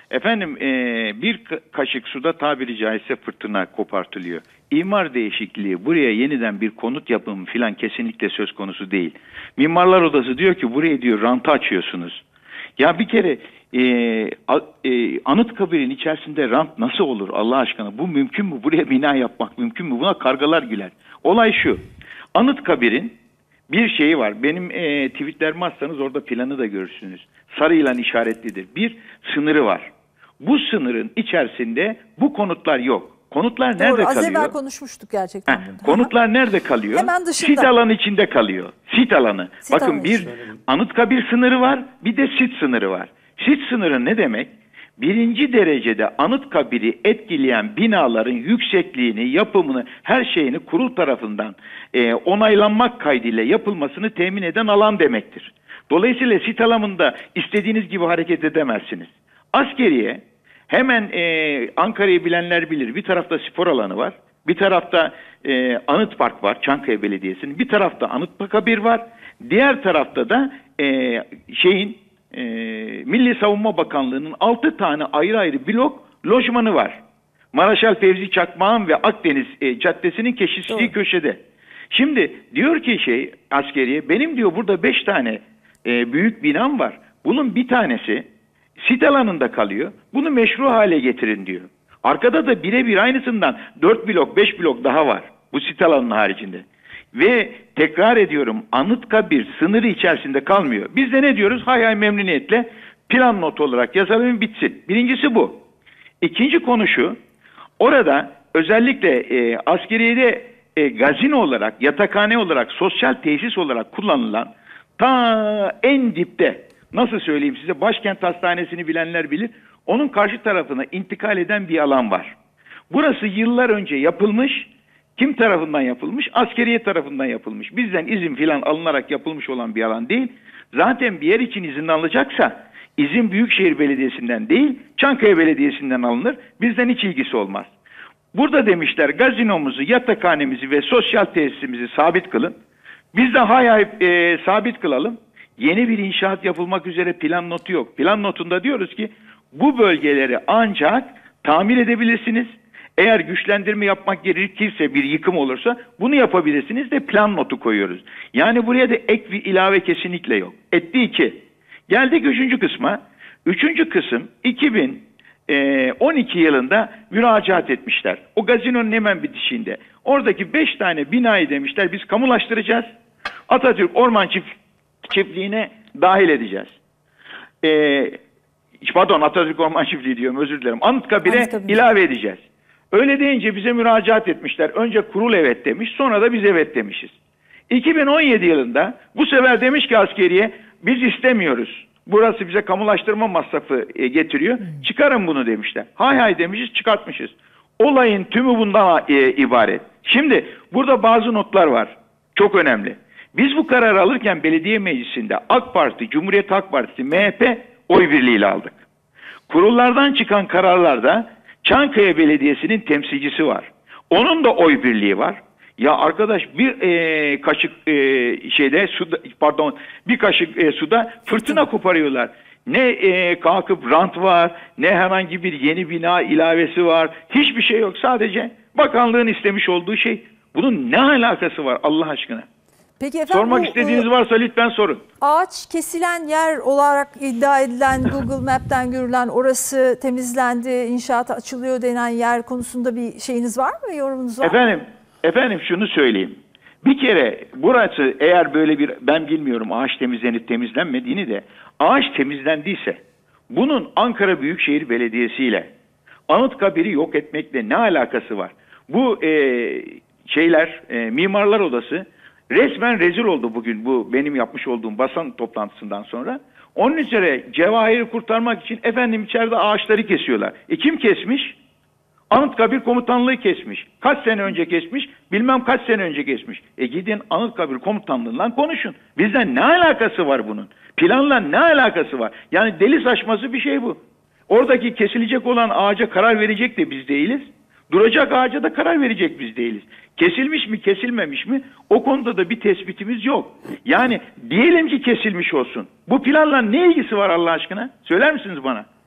Efendim bir kaşık suda tabiri caizse fırtına kopartılıyor. İmar değişikliği, buraya yeniden bir konut yapımı filan kesinlikle söz konusu değil. Mimarlar Odası diyor ki buraya diyor rantı açıyorsunuz. Ya bir kere Anıtkabir'in içerisinde rant nasıl olur Allah aşkına? Bu mümkün mü? Buraya bina yapmak mümkün mü? Buna kargalar güler. Olay şu. Anıtkabir'in bir şeyi var. Benim tweetlerimi atsanız orada planı da görürsünüz. Sarıyla işaretlidir. Bir sınırı var. Bu sınırın içerisinde bu konutlar yok. Konutlar nerede Doğru, kalıyor? Az evvel konuşmuştuk gerçekten bunda. Konutlar nerede kalıyor? Hemen dışında. Sit alanı içinde kalıyor. Sit alanı. Sit Bakın alanı bir içinde. Anıtkabir sınırı var, bir de sit sınırı var. Sit sınırı ne demek? Birinci derecede Anıtkabir'i etkileyen binaların yüksekliğini, yapımını, her şeyini kurul tarafından onaylanmak kaydıyla yapılmasını temin eden alan demektir. Dolayısıyla sit alanında istediğiniz gibi hareket edemezsiniz. Askeriye hemen Ankara'yı bilenler bilir. Bir tarafta spor alanı var. Bir tarafta Anıt Park var. Çankaya Belediyesi'nin. Bir tarafta Anıtkabir var. Diğer tarafta da Milli Savunma Bakanlığı'nın 6 tane ayrı ayrı blok lojmanı var. Maraşal Fevzi Çakmağan ve Akdeniz Caddesi'nin kesiştiği köşede. Şimdi diyor ki askeriye, benim diyor burada 5 tane büyük binam var. Bunun bir tanesi sit alanında kalıyor. Bunu meşru hale getirin diyor. Arkada da birebir aynısından 4 blok 5 blok daha var. Bu sit alanının haricinde. Ve tekrar ediyorum, Anıtkabir sınırı içerisinde kalmıyor. Biz de ne diyoruz? Hay hay memnuniyetle plan notu olarak yazalım bitsin. Birincisi bu. İkinci konu şu. Orada özellikle askeriyede gazino olarak, yatakhane olarak, sosyal tesis olarak kullanılan ta en dipte, nasıl söyleyeyim size, Başkent Hastanesi'ni bilenler bilir. Onun karşı tarafına intikal eden bir alan var. Burası yıllar önce yapılmış. Kim tarafından yapılmış? Askeriye tarafından yapılmış. Bizden izin filan alınarak yapılmış olan bir alan değil. Zaten bir yer için izin alınacaksa izin Büyükşehir Belediyesi'nden değil, Çankaya Belediyesi'nden alınır. Bizden hiç ilgisi olmaz. Burada demişler gazinomuzu, yatakhanemizi ve sosyal tesisimizi sabit kılın. Biz de hay hay sabit kılalım. Yeni bir inşaat yapılmak üzere plan notu yok. Plan notunda diyoruz ki bu bölgeleri ancak tamir edebilirsiniz. Eğer güçlendirme yapmak gerekirse, bir yıkım olursa bunu yapabilirsiniz de plan notu koyuyoruz. Yani buraya da ek bir ilave kesinlikle yok. Etti 2. Geldik 3. kısma. 3. kısım 2012 yılında müracaat etmişler. O gazinonun hemen bitişinde. Oradaki 5 tane binayı demişler biz kamulaştıracağız. Atatürk Orman Çiftliği'ne dahil edeceğiz. Pardon, Atatürk Orman Çiftliği diyorum, özür dilerim. Anıtkabir'e ilave edeceğiz. Öyle deyince bize müracaat etmişler. Önce kurul evet demiş, sonra da biz evet demişiz. 2017 yılında bu sefer demiş ki askeriye, biz istemiyoruz. Burası bize kamulaştırma masrafı getiriyor. Çıkarın bunu demişler. Hay hay demişiz, çıkartmışız. Olayın tümü bundan ibaret. Şimdi burada bazı notlar var. Çok önemli. Biz bu kararı alırken belediye meclisinde AK Parti, Cumhuriyet Halk Partisi, MHP oy birliğiyle aldık. Kurullardan çıkan kararlarda Çankaya Belediyesi'nin temsilcisi var. Onun da oy birliği var. Ya arkadaş bir kaşık bir kaşık suda fırtına koparıyorlar. Ne kalkıp rant var, ne herhangi bir yeni bina ilavesi var. Hiçbir şey yok. Sadece bakanlığın istemiş olduğu şey. Bunun ne alakası var Allah aşkına? Peki efendim, sormak istediğiniz varsa lütfen sorun. Ağaç kesilen yer olarak iddia edilen, Google Map'ten görülen, orası temizlendi, inşaata açılıyor denen yer konusunda bir şeyiniz var mı, yorumunuz var mı? Efendim şunu söyleyeyim. Bir kere burası eğer böyle bir, ben bilmiyorum ağaç temizlenip temizlenmediğini de, ağaç temizlendiyse bunun Ankara Büyükşehir Belediyesi ile Anıtkabir'i yok etmekle ne alakası var? Bu Mimarlar Odası resmen rezil oldu bugün bu benim yapmış olduğum basın toplantısından sonra. Onun üzere Cevahir'i kurtarmak için efendim içeride ağaçları kesiyorlar. Kim kesmiş? Anıtkabir Komutanlığı kesmiş. Kaç sene önce kesmiş? Bilmem kaç sene önce kesmiş. Gidin Anıtkabir Komutanlığı'ndan konuşun. Bizden ne alakası var bunun? Planla ne alakası var? Yani deli saçması bir şey bu. Oradaki kesilecek olan ağaca karar verecek de biz değiliz. Duracak ağaca da karar verecek biz değiliz. Kesilmiş mi kesilmemiş mi o konuda da bir tespitimiz yok. Yani diyelim ki kesilmiş olsun. Bu planla ne ilgisi var Allah aşkına? Söyler misiniz bana?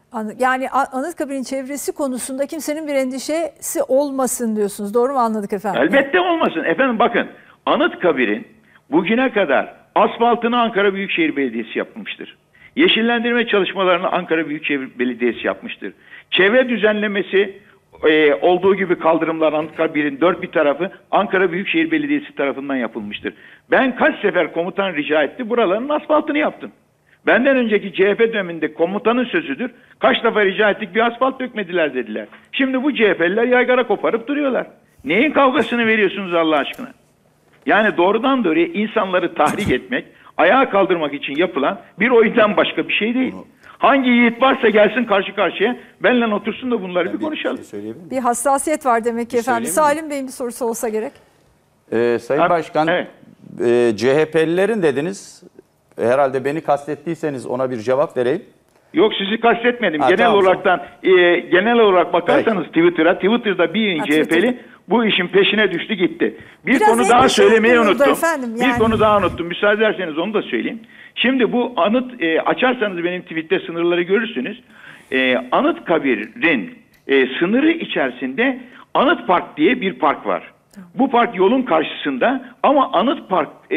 Yani Anıtkabir'in çevresi konusunda kimsenin bir endişesi olmasın diyorsunuz. Doğru mu anladık efendim? Elbette olmasın. Efendim bakın, Anıtkabir'in bugüne kadar asfaltını Ankara Büyükşehir Belediyesi yapmıştır. Yeşillendirme çalışmalarını Ankara Büyükşehir Belediyesi yapmıştır. Çevre düzenlemesi olduğu gibi kaldırımlar Anıtkabir'in dört bir tarafı Ankara Büyükşehir Belediyesi tarafından yapılmıştır. Ben kaç sefer komutan rica etti, buraların asfaltını yaptım. Benden önceki CHP döneminde komutanın sözüdür. Kaç defa rica ettik, bir asfalt dökmediler dediler. Şimdi bu CHP'liler yaygara koparıp duruyorlar. Neyin kavgasını veriyorsunuz Allah aşkına? Yani doğrudan doğruya insanları tahrik etmek, ayağa kaldırmak için yapılan bir oyundan başka bir şey değil. Hangi yiğit varsa gelsin karşı karşıya, benimle otursun da bunları bir konuşalım. Bir hassasiyet var demek ki efendim. Salim Bey'in bir sorusu olsa gerek. Sayın Başkan, evet. CHP'lilerin dediniz. Herhalde beni kastettiyseniz ona bir cevap vereyim. Yok, sizi kastetmedim. Tamam. Genel olarak bakarsanız Twitter'da bir CHP'li bu işin peşine düştü gitti. Bir Biraz konu daha söylemeyi unuttum. Efendim, yani. Bir konu daha unuttum. Müsaade ederseniz onu da söyleyeyim. Şimdi bu açarsanız benim tweette sınırları görürsünüz. Anıtkabir'in sınırı içerisinde Anıt Park diye bir park var. Bu park yolun karşısında ama Anıt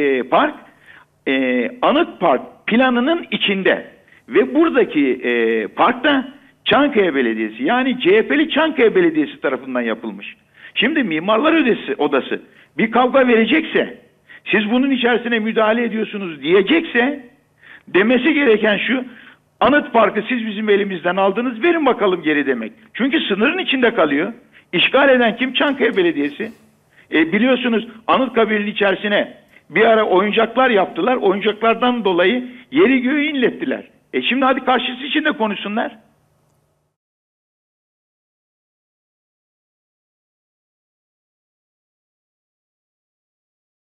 Park planının içinde ve buradaki parkta Çankaya Belediyesi, yani CHP'li Çankaya Belediyesi tarafından yapılmış. Şimdi Mimarlar Odası bir kavga verecekse, siz bunun içerisine müdahale ediyorsunuz diyecekse, demesi gereken şu: Anıt Parkı siz bizim elimizden aldınız, verin bakalım geri demek. Çünkü sınırın içinde kalıyor. İşgal eden kim? Çankaya Belediyesi. Biliyorsunuz Anıtkabir'in içerisine bir ara oyuncaklar yaptılar. Oyuncaklardan dolayı yeri göğü inlettiler. Şimdi hadi karşısı için de konuşsunlar.